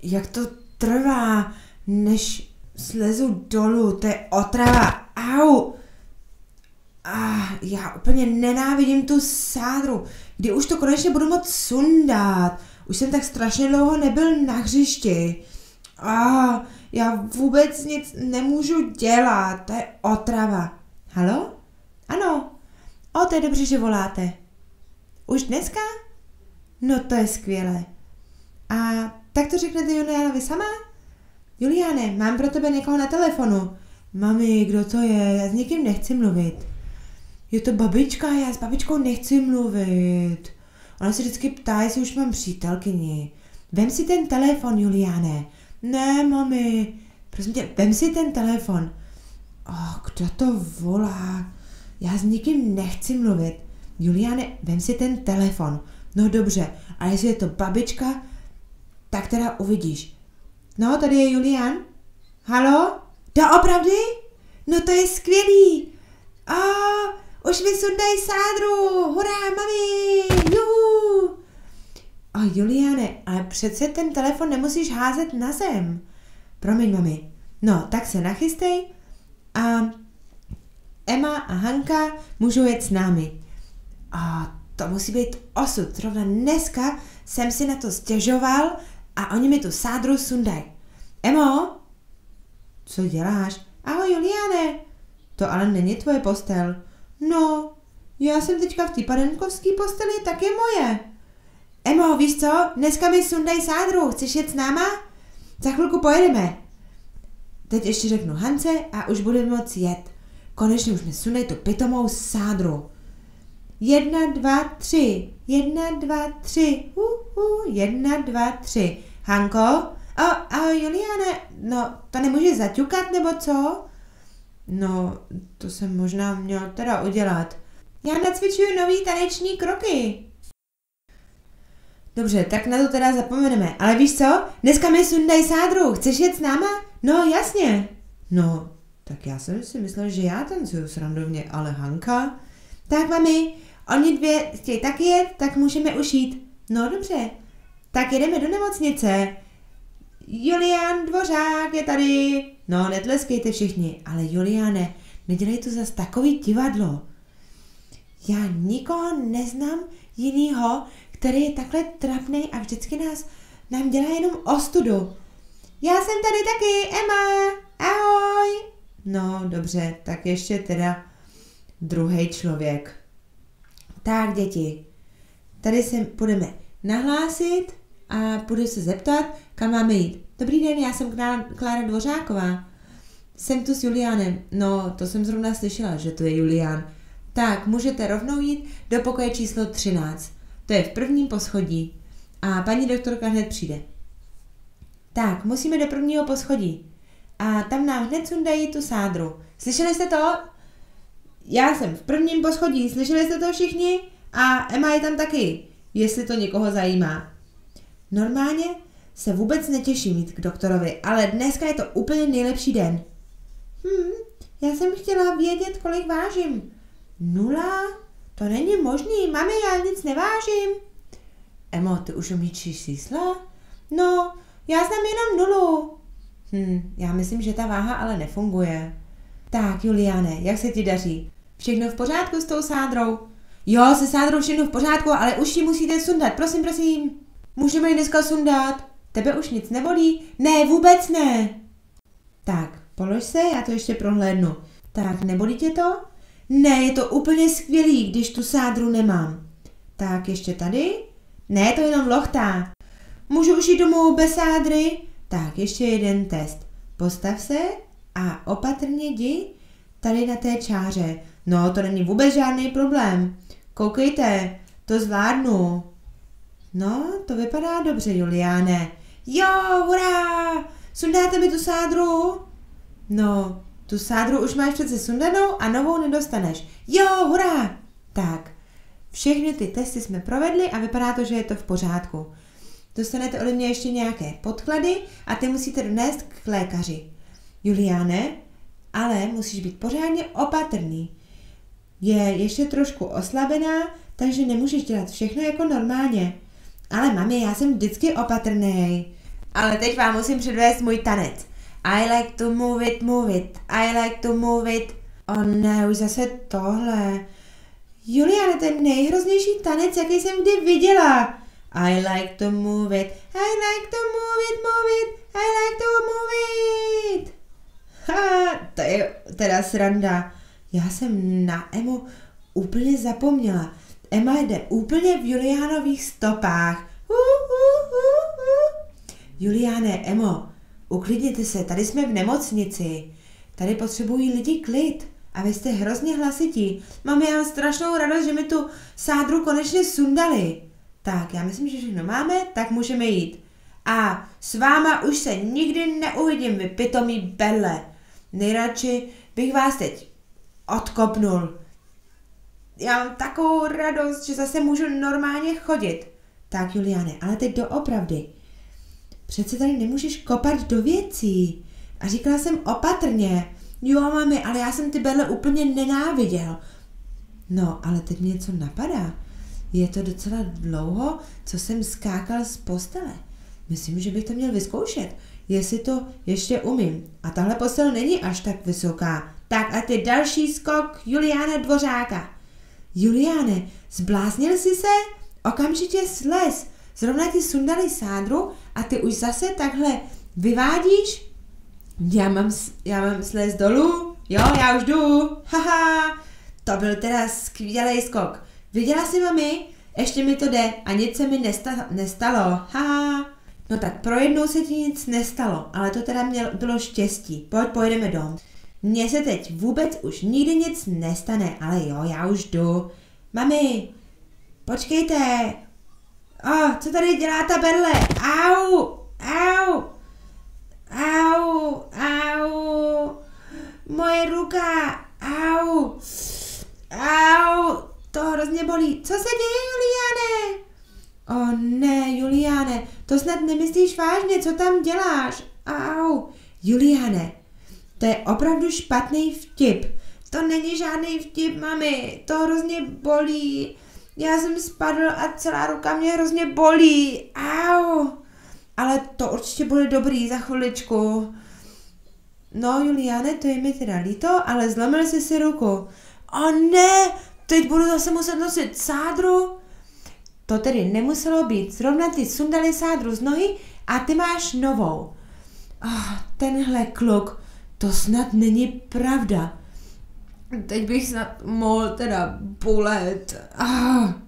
jak to trvá, než slezu dolů, to je otrava, au. Já úplně nenávidím tu sádru, kdy už to konečně budu moct sundat, už jsem tak strašně dlouho nebyl na hřišti. Já vůbec nic nemůžu dělat, to je otrava. Haló? Ano. To je dobře, že voláte. Už dneska? No to je skvělé. A tak to řeknete Juliánovi sama? Juliáne, mám pro tebe někoho na telefonu. Mami, kdo to je? Já s nikým nechci mluvit. Je to babička, já s babičkou nechci mluvit. Ona se vždycky ptá, jestli už mám přítelkyni. Vem si ten telefon, Juliáne. Ne, mami. Prosím tě, vem si ten telefon. Kdo to volá? Já s nikým nechci mluvit. Juliáne, vem si ten telefon. No dobře, a jestli je to babička, tak teda uvidíš. No, tady je Julián. Halo? Doopravdy? No to je skvělý. Už mi sundaj sádru. Hurá, mami. Juhu. Juliáne, ale přece ten telefon nemusíš házet na zem. Promiň, mami. No, tak se nachystej a Emma a Hanka můžou jet s námi. To musí být osud. Zrovna dneska jsem si na to stěžoval a oni mi tu sádru sundají. Emo? Co děláš? Ahoj, Juliáne. To ale není tvoje postel. No, já jsem teďka v té panenkovské posteli, tak je moje. Emo, víš co? Dneska mi sundají sádru. Chceš jet s náma? Za chvilku pojedeme. Teď ještě řeknu Hance a už budeme moci jet. Konečně už mi sundají tu pitomou sádru. 1, 2, 3. 1, 2, 3. 1, 2, 3. Hanko? Ahoj, Juliáne. No, to nemůžeš zaťukat, nebo co? No, to jsem možná měl teda udělat. Já nacvičuju nový taneční kroky. Dobře, tak na to teda zapomeneme. Ale víš co? Dneska mi sundají sádru. Chceš jet s náma? No, jasně. No, tak já jsem si myslel, že já tancuju srandovně, ale Hanka? Tak, mami, oni dvě chtějí taky jet, tak můžeme už jít. No, dobře. Tak jedeme do nemocnice. Julián Dvořák je tady. No, netleskejte všichni, ale Juliáne, nedělej to zas takový divadlo. Já nikoho neznám jinýho, který je takhle trapnej a vždycky nám dělá jenom ostudu. Já jsem tady taky, Emma. Ahoj. No, dobře, tak ještě teda druhý člověk. Tak, děti, tady se budeme nahlásit a půjdu se zeptat, kam máme jít. Dobrý den, já jsem Klára Dvořáková. Jsem tu s Juliánem. No, to jsem zrovna slyšela, že to je Julián. Tak, můžete rovnou jít do pokoje číslo 13. To je v prvním poschodí. A paní doktorka hned přijde. Tak, musíme do prvního poschodí. A tam nám hned sundají tu sádru. Slyšeli jste to? Já jsem v prvním poschodí. Slyšeli jste to všichni? A Emma je tam taky, jestli to někoho zajímá. Normálně se vůbec netěším jít k doktorovi, ale dneska je to úplně nejlepší den. Já jsem chtěla vědět, kolik vážím. 0? To není možný, mami, já nic nevážím. Emo, ty už umíš čísla? No, já znám jenom 0. Já myslím, že ta váha ale nefunguje. Tak, Juliáne, jak se ti daří? Všechno v pořádku s tou sádrou? Jo, se sádrou všechno v pořádku, ale už ji musíte sundat, prosím. Můžeme ji dneska sundat? Tebe už nic nebolí? Ne, vůbec ne. Tak, polož se, já to ještě prohlédnu. Tak, nebolí tě to? Ne, je to úplně skvělý, když tu sádru nemám. Tak, ještě tady? Ne, to jenom lochtá. Můžu už jít domů bez sádry? Tak, ještě jeden test. Postav se a opatrně jdi tady na té čáře. No, to není vůbec žádný problém. Koukejte, to zvládnu. No, to vypadá dobře, Juliáne. Jo, hurá! Sundáte mi tu sádru? No, tu sádru už máš přece sundanou a novou nedostaneš. Jo, hurá! Tak, všechny ty testy jsme provedli a vypadá to, že je to v pořádku. Dostanete ode mě ještě nějaké podklady a ty musíte donést k lékaři. Juliáne, ale musíš být pořádně opatrný. Je ještě trošku oslabená, takže nemůžeš dělat všechno jako normálně. Ale mami, já jsem vždycky opatrnej. ale teď vám musím předvést můj tanec. I like to move it, I like to move it. Ne, už zase tohle. Juliane, to je nejhroznější tanec, jaký jsem kdy viděla. I like to move it, I like to move it, I like to move it. To je teda sranda. Já jsem na Emu úplně zapomněla. Emma jde úplně v Juliánových stopách. Juliáne, Emo, uklidněte se, tady jsme v nemocnici. Tady potřebují lidi klid. A vy jste hrozně hlasití. Mám já strašnou radost, že mi tu sádru konečně sundali. Tak, já myslím, že všechno máme, tak můžeme jít. A s váma už se nikdy neuvidím, vy pitomí berle. Nejradši bych vás teď odkopnul. Já mám takovou radost, že zase můžu normálně chodit. Tak, Juliane, ale teď doopravdy. Přece tady nemůžeš kopat do věcí. A říkala jsem opatrně. Jo, mami, ale já jsem ty berle úplně nenáviděl. No, ale teď mě něco napadá. Je to docela dlouho, co jsem skákal z postele. Myslím, že bych to měl vyzkoušet, jestli to ještě umím. A tahle postel není až tak vysoká. Tak a ty další skok Juliána Dvořáka. Juliáne, zbláznil jsi se? Okamžitě slez. Zrovna ti sundali sádru a ty už zase takhle vyvádíš? Já mám slez dolů? Jo, já už jdu. Haha, to byl teda skvělý skok. Viděla jsi, mami? Ještě mi to jde a nic se mi nestalo. Haha. No tak pro jednou se ti nic nestalo, ale to teda bylo štěstí. Pojedeme dom. Mně se teď vůbec už nikdy nic nestane, ale jo, já už jdu. Mami, počkejte. Co tady dělá ta berle? Au, au, au, au. Moje ruka, au, au. To hrozně bolí. Co se děje, Juliane? Ne, Juliane, to snad nemyslíš vážně, co tam děláš? Au. Juliane, to je opravdu špatný vtip. To není žádný vtip, mami, to hrozně bolí. Já jsem spadl a celá ruka mě hrozně bolí. Au. Ale to určitě bude dobrý za chviličku. No, Juliane, to je mi teda líto, ale zlomil jsi si ruku. Ne, teď budu zase muset nosit sádru. To tedy nemuselo být. Zrovna ty sundali sádru z nohy a ty máš novou. Tenhle kluk, to snad není pravda. Teď bych snad mohl teda bolet.